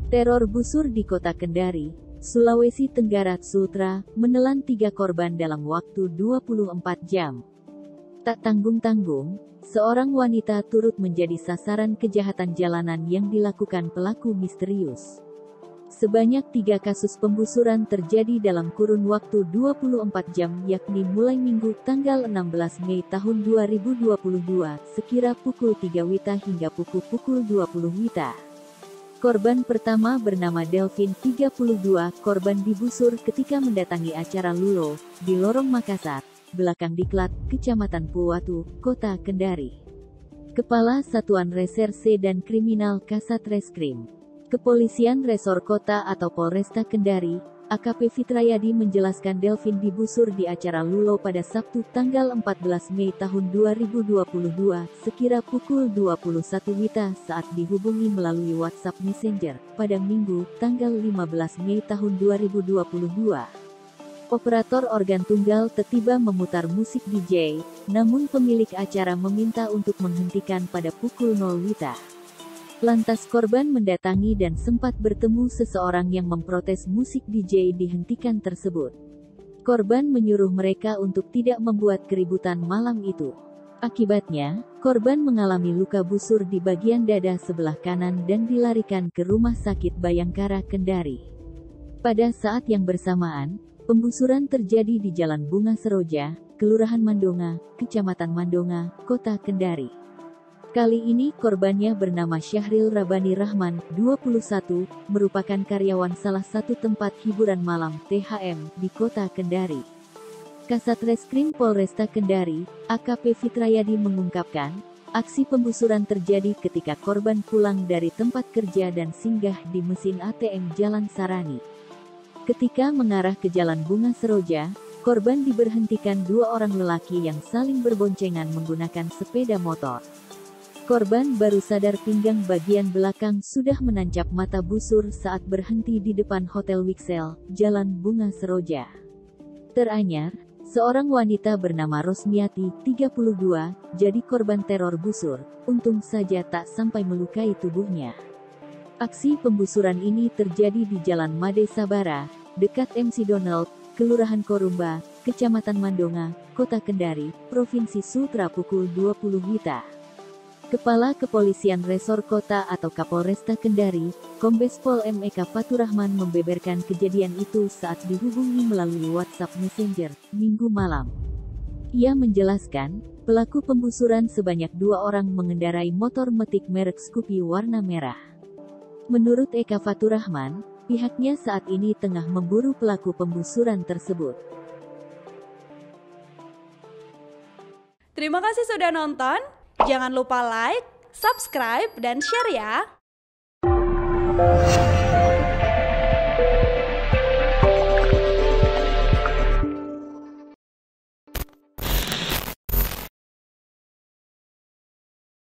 Teror busur di kota Kendari, Sulawesi Tenggara Sultra, menelan 3 korban dalam waktu 24 jam. Tak tanggung-tanggung, seorang wanita turut menjadi sasaran kejahatan jalanan yang dilakukan pelaku misterius. Sebanyak 3 kasus pembusuran terjadi dalam kurun waktu 24 jam yakni mulai Minggu tanggal 16 Mei tahun 2022 sekira pukul 3 WITA hingga pukul 20 WITA. Korban pertama bernama Delvin, 32, korban digusur ketika mendatangi acara Lulo, di Lorong Makassar, belakang Diklat, Kecamatan Puwatu, Kota Kendari. Kepala Satuan Reserse dan Kriminal Kasat Reskrim Kepolisian Resor Kota atau Polresta Kendari, AKP Fitrayadi menjelaskan Delvin digusur di acara Lulo pada Sabtu tanggal 14 Mei tahun 2022 sekira pukul 21 WITA saat dihubungi melalui WhatsApp Messenger pada Minggu tanggal 15 Mei tahun 2022. Operator organ tunggal tiba memutar musik DJ, namun pemilik acara meminta untuk menghentikan pada pukul 0 WITA. Lantas korban mendatangi dan sempat bertemu seseorang yang memprotes musik DJ dihentikan tersebut. Korban menyuruh mereka untuk tidak membuat keributan malam itu. Akibatnya, korban mengalami luka busur di bagian dada sebelah kanan dan dilarikan ke Rumah Sakit Bayangkara Kendari. Pada saat yang bersamaan, pembusuran terjadi di Jalan Bunga Seroja, Kelurahan Mandonga, Kecamatan Mandonga, Kota Kendari. Kali ini korbannya bernama Syahril Rabani Rahman, 21, merupakan karyawan salah satu tempat hiburan malam, THM, di Kota Kendari. Kasat Reskrim Polresta Kendari, AKP Fitrayadi mengungkapkan, aksi pembusuran terjadi ketika korban pulang dari tempat kerja dan singgah di mesin ATM Jalan Sarani. Ketika mengarah ke Jalan Bunga Seroja, korban diberhentikan 2 orang lelaki yang saling berboncengan menggunakan sepeda motor. Korban baru sadar pinggang bagian belakang sudah menancap mata busur saat berhenti di depan Hotel Wixel, Jalan Bunga Seroja. Teranyar, seorang wanita bernama Rosmiati, 32, jadi korban teror busur, untung saja tak sampai melukai tubuhnya. Aksi pembusuran ini terjadi di Jalan Made Sabara, dekat MC Donald, Kelurahan Korumba, Kecamatan Mandonga, Kota Kendari, Provinsi Sultra pukul 20 WITA. Kepala Kepolisian Resor Kota atau Kapolresta Kendari, Kombes Pol M. Eka Faturahman membeberkan kejadian itu saat dihubungi melalui WhatsApp Messenger, Minggu malam. Ia menjelaskan, pelaku pembusuran sebanyak 2 orang mengendarai motor metik merek Scoopy warna merah. Menurut Eka Faturahman, pihaknya saat ini tengah memburu pelaku pembusuran tersebut. Terima kasih sudah nonton. Jangan lupa like, subscribe, dan share ya!